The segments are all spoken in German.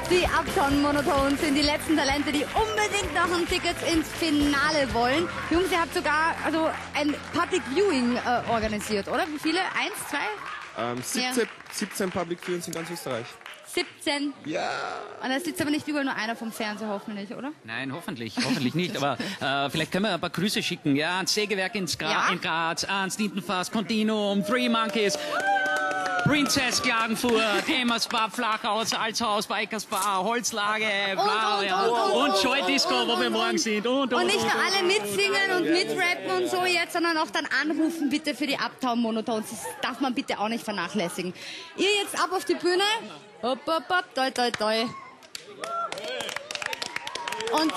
Die Uptown Monotones sind die letzten Talente, die unbedingt noch ein Ticket ins Finale wollen. Jungs, ihr habt sogar ein Public Viewing organisiert, oder? Wie viele? 1, 2? 17 Public Viewings in ganz Österreich. 17? Ja. Und da sitzt aber nicht überall nur einer vom Fernseher, hoffentlich, oder? Nein, hoffentlich nicht. Aber vielleicht können wir ein paar Grüße schicken. Ja, ans Sägewerk in Graz, ans Tintenfass, Continuum, Three Monkeys, Princess Klagenfurt, Emmas Bar, Flachau, Salzhaus, Bikers Bar, Holzlage, und Joy Disco, wo wir morgen sind. Und nicht nur alle mitsingen und mitrappen und so jetzt, sondern auch dann anrufen bitte für die Uptown Monotones. Das darf man bitte auch nicht vernachlässigen. Ihr jetzt ab auf die Bühne. Hopp, hopp, hopp, toi, toi, toi. Und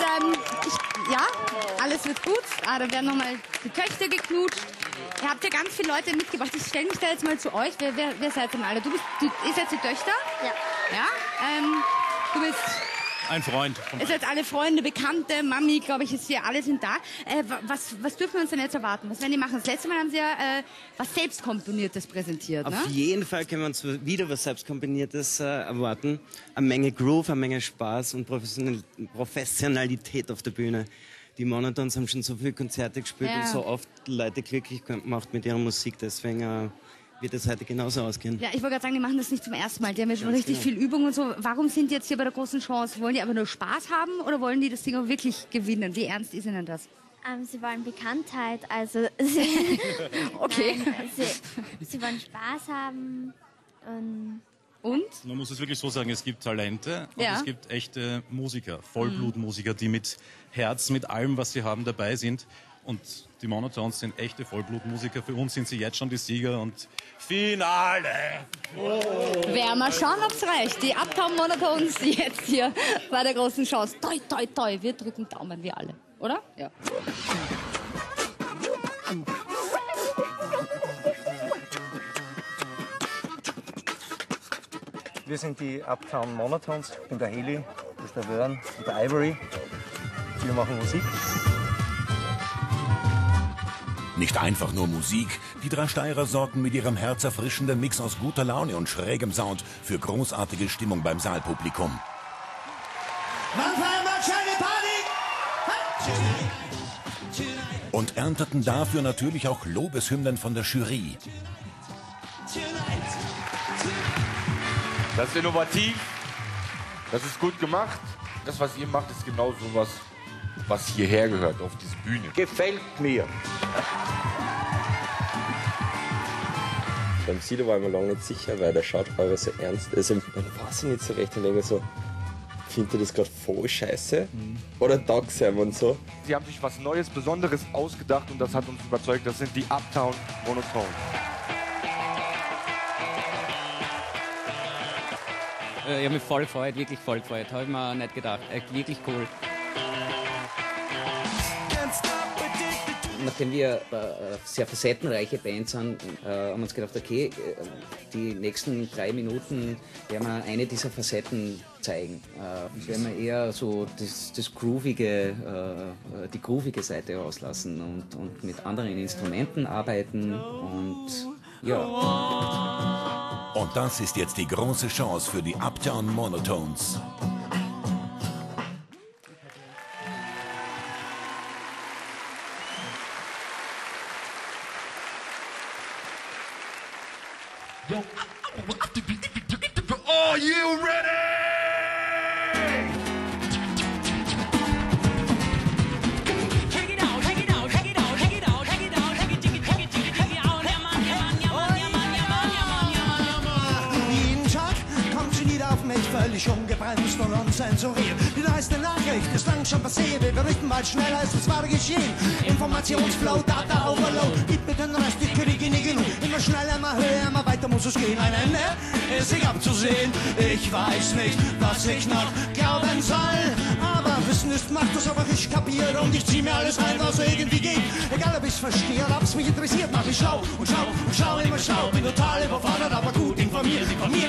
alles wird gut. Da werden nochmal die Töchter geknutscht. Ihr habt ja ganz viele Leute mitgebracht. Ich stelle mich da jetzt mal zu euch. Wer seid denn alle? Ihr seid die Töchter? Ja. Ja? Du bist... Ein Freund. Ihr seid alle Freunde, Bekannte, Mami, glaube ich, ist hier, alle sind da. Was dürfen wir uns denn jetzt erwarten? Was werden die machen? Das letzte Mal haben sie ja was Selbstkomponiertes präsentiert. Auf jeden Fall können wir uns wieder was Selbstkomponiertes erwarten. Eine Menge Groove, eine Menge Spaß und Professionalität auf der Bühne. Die Monotones haben schon so viele Konzerte gespielt und so oft Leute glücklich gemacht mit ihrer Musik. Deswegen wird es heute genauso ausgehen. Ja, ich wollte gerade sagen, die machen das nicht zum ersten Mal. Die haben ja schon richtig viel Übung und so. Warum sind die jetzt hier bei der großen Chance? Wollen die aber nur Spaß haben oder wollen die das Ding auch wirklich gewinnen? Wie ernst ist ihnen das? Sie wollen Bekanntheit, also sie, okay. Nein, sie wollen Spaß haben und? Man muss es wirklich so sagen, es gibt Talente und es gibt echte Musiker, Vollblutmusiker, die mit Herz, mit allem, was sie haben, dabei sind. Und die Monotones sind echte Vollblutmusiker. Für uns sind sie jetzt schon die Sieger und Finale! Werden wir schauen, ob's reicht. Die Uptown Monotones jetzt hier bei der großen Chance. Toi, toi, toi. Wir drücken Daumen, wir alle. Oder? Ja. Wir sind die Uptown Monotones. Ich bin der Heli, das ist der Wern und der Ivory. Wir machen Musik. Nicht einfach nur Musik, die drei Steirer sorgten mit ihrem herzerfrischenden Mix aus guter Laune und schrägem Sound für großartige Stimmung beim Saalpublikum. Und ernteten dafür natürlich auch Lobeshymnen von der Jury. Das ist innovativ, das ist gut gemacht. Das, was ihr macht, ist genau so was hierher gehört, auf diese Bühne. Gefällt mir. Beim Sido war ich mir lange nicht sicher, weil der schaut aber so ernst. Also, dann weiß ich nicht so recht und denke so, findet ihr das gerade voll scheiße? Oder taugt ihm und so? Sie haben sich was Neues, Besonderes ausgedacht und das hat uns überzeugt. Das sind die Uptown Monotones. Ich habe mich voll gefreut, wirklich voll gefreut. Habe ich mir nicht gedacht. Wirklich cool. Nachdem wir sehr facettenreiche Bands sind, haben wir uns gedacht, okay, die nächsten 3 Minuten werden wir eine dieser Facetten zeigen. Werden wir eher so das groovige, die groovige Seite rauslassen und mit anderen Instrumenten arbeiten und ja. Und das ist jetzt die große Chance für die Uptown Monotones. Are you ready? Völlig ungebremst und unzensuriert. Die neueste Nachricht ist lang schon passiert. Wir berichten bald schneller, als es war geschehen. Informationsflow, Data Overload. Gib mir den Rest, ich kriege nie genug. Immer schneller, immer höher, immer weiter muss es gehen. Ein Ende ist nicht abzusehen. Ich weiß nicht, was ich noch glauben soll. Aber Wissen ist Macht, das aber ich kapiere. Und ich zieh mir alles rein, was irgendwie geht. Egal ob ich's verstehe oder ob's mich interessiert, mach ich schlau und schlau und schlau, immer schlau. Bin total überfordert, aber gut informiert.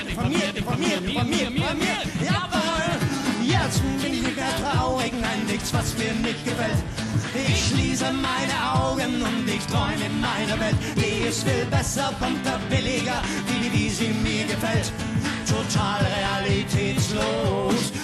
Jawohl, jetzt bin ich nicht mehr traurig, nein, nichts, was mir nicht gefällt. Ich schließe meine Augen und ich träume in meiner Welt. Die ist viel besser, bunter, billiger, wie sie mir gefällt. Total realitätslos.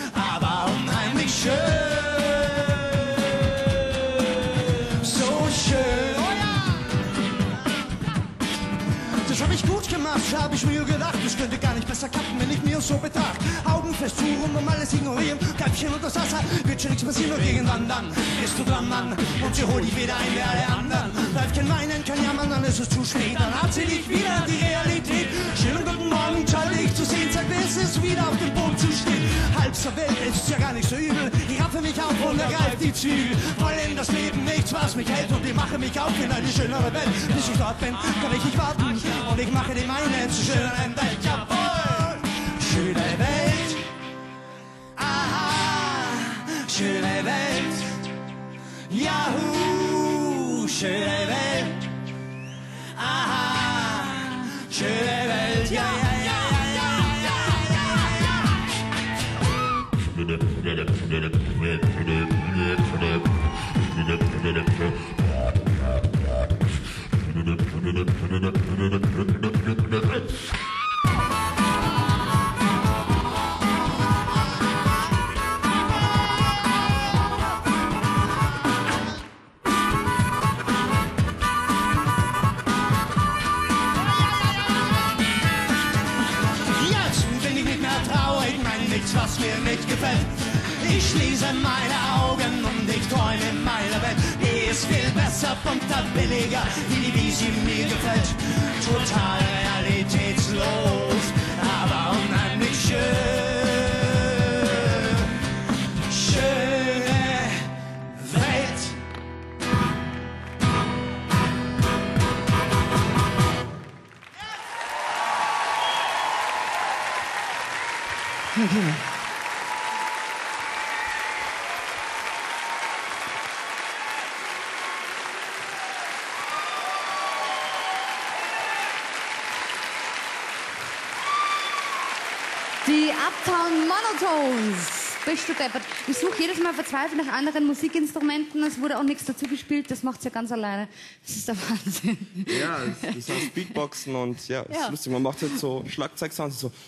hab ich mir gedacht, es könnte gar nicht besser klappen, wenn ich mir so betrachte. Augen fest zu und alles ignorieren, Köpfchen unter das Wasser, wird schon nichts passieren, nur irgendwann dann bist du dran, Mann, und sie holt dich wieder ein wie alle anderen. Läuft kein Weinen, kein Jammern, dann ist es zu spät, dann hat sie dich wieder die Realität. Schönen guten Morgen, schall dich zu sehen, sagt, es ist wieder auf dem Boden zu stehen. Halb zur Welt ist ja gar nicht so übel, ich raffe mich auf und ergreife die Zügel. Voll in das Leben, nichts was mich hält und ich mache mich auf in eine schönere Welt. Bis ich dort bin, kann ich nicht warten und ich mache die meine zu schöneren Welt. Jawohl, schöne Welt, aha, schöne Welt, Yahoo, schöne Welt, aha, schöne Welt, ja, ja, ja, was mir nicht gefällt. Ich schließe meine Augen und ich träume in meiner Welt. Die ist viel besser, bunter, billiger, wie sie mir gefällt. Total realitätslos, aber unheimlich schön. Schöne Welt. Okay. Die Uptown Monotones. Bist du deppert? Ich suche jedes Mal verzweifelt nach anderen Musikinstrumenten. Es wurde auch nichts dazu gespielt. Das macht sie ja ganz alleine. Das ist der Wahnsinn. Ja, das heißt Beatboxen und ja, das ist lustig. Man macht jetzt so Schlagzeugsounds so.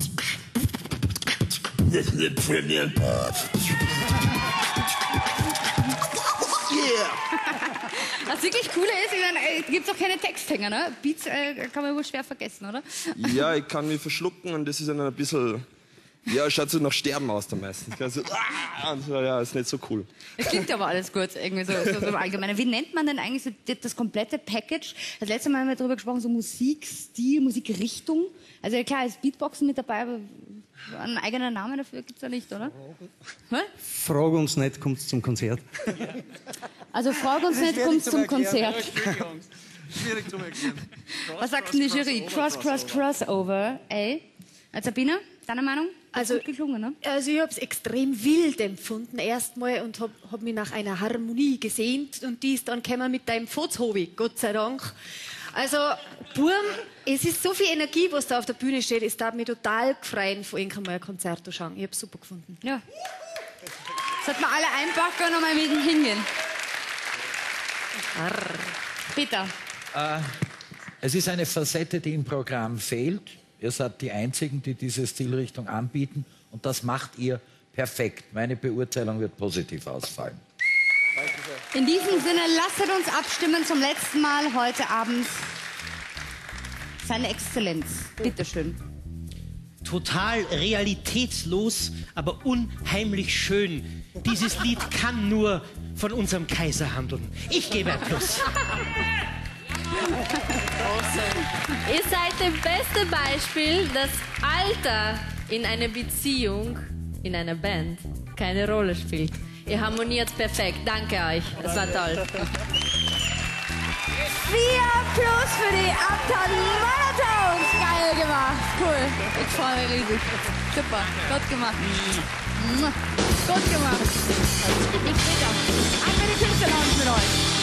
Was wirklich cool ist, ich meine, gibt es auch keine Texthänger, ne? Beats kann man wohl schwer vergessen, oder? Ja, ich kann mich verschlucken und das ist dann ein bisschen, ja, schaut so nach Sterben aus da meistens. So, und so, ja, ist nicht so cool. Es klingt aber alles gut, irgendwie so im Allgemeinen. Wie nennt man denn eigentlich so das komplette Package? Das letzte Mal haben wir darüber gesprochen, so Musikstil, Musikrichtung. Also ja, klar, ist Beatboxen mit dabei, aber einen eigenen Namen dafür gibt es ja nicht, oder? Frag uns nicht, kommt's zum Konzert. Also frag uns nicht, kommt's zum Konzert. Schwierig zu erklären. Was sagt denn die Jury? Crossover, ey? Sabina, deine Meinung? Also, gut geklungen, ne? Also ich habe es extrem wild empfunden erstmal und hab mich nach einer Harmonie gesehnt und die ist dann gekommen mit deinem Fotzhobi, Gott sei Dank. Also, Burm, es ist so viel Energie, was da auf der Bühne steht. Es darf mich total gefreut, von Ihnen mal ein Konzert zu schauen. Ich habe es super gefunden. Ja. Sollten wir alle einpacken und nochmal mit ihm hingehen. Peter. Es ist eine Facette, die im Programm fehlt. Ihr seid die Einzigen, die diese Stilrichtung anbieten. Und das macht ihr perfekt. Meine Beurteilung wird positiv ausfallen. In diesem Sinne, lasst uns abstimmen zum letzten Mal heute Abend. Seine Exzellenz. Bitteschön. Total realitätslos, aber unheimlich schön. Dieses Lied kann nur von unserem Kaiser handeln. Ich gebe ein Plus. Ihr seid das beste Beispiel, dass Alter in einer Beziehung, in einer Band, keine Rolle spielt. Ihr harmoniert perfekt. Danke euch. Es war toll. 4 Plus für die Uptown Monotones. Geil gemacht. Cool. Ich freue mich riesig. Super. Gut gemacht. Gut gemacht. Bis später. An die Künstler mit euch.